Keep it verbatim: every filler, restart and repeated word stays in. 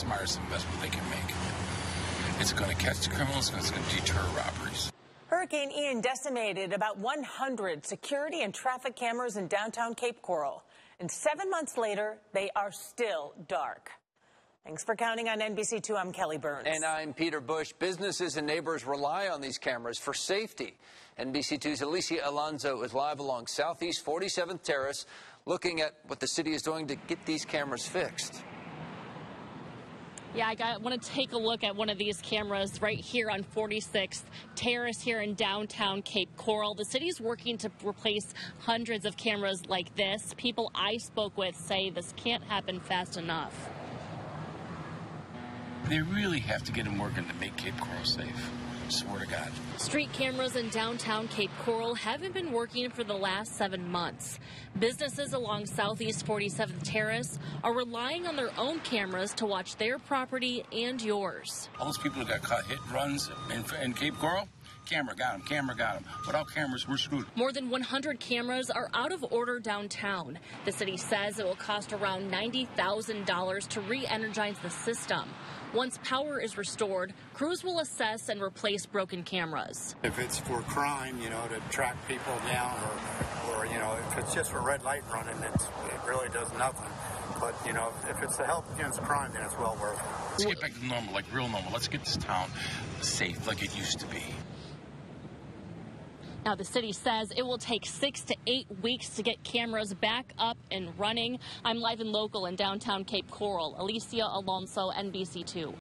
smartest investment they can make. It's going to catch the criminals, and it's going to deter robberies. Hurricane Ian decimated about one hundred security and traffic cameras in downtown Cape Coral. And seven months later, they are still dark. Thanks for counting on N B C two. I'm Kelly Burns. And I'm Peter Bush. Businesses and neighbors rely on these cameras for safety. N B C two's Alicia Alonso is live along Southeast forty-seventh Terrace, looking at what the city is doing to get these cameras fixed. Yeah, I got, want to take a look at one of these cameras right here on forty-sixth Terrace here in downtown Cape Coral. The city's working to replace hundreds of cameras like this. People I spoke with say this can't happen fast enough. They really have to get them working to make Cape Coral safe. Swear to God. Street cameras in downtown Cape Coral haven't been working for the last seven months. Businesses along Southeast forty-seventh Terrace are relying on their own cameras to watch their property and yours. All those people that got caught hit runs in, in Cape Coral, camera got them, camera got them. Without cameras, we're screwed. More than one hundred cameras are out of order downtown. The city says it will cost around ninety thousand dollars to re-energize the system. Once power is restored, crews will assess and replace broken cameras. If it's for crime, you know, to track people down, or, or you know, if it's just for red light running, it's, it really does nothing. But, you know, if it's to help against crime, then it's well worth it. Let's get back to normal, like real normal. Let's get this town safe like it used to be. Now, the city says it will take six to eight weeks to get cameras back up and running. I'm live and local in downtown Cape Coral. Alicia Alonso, N B C two.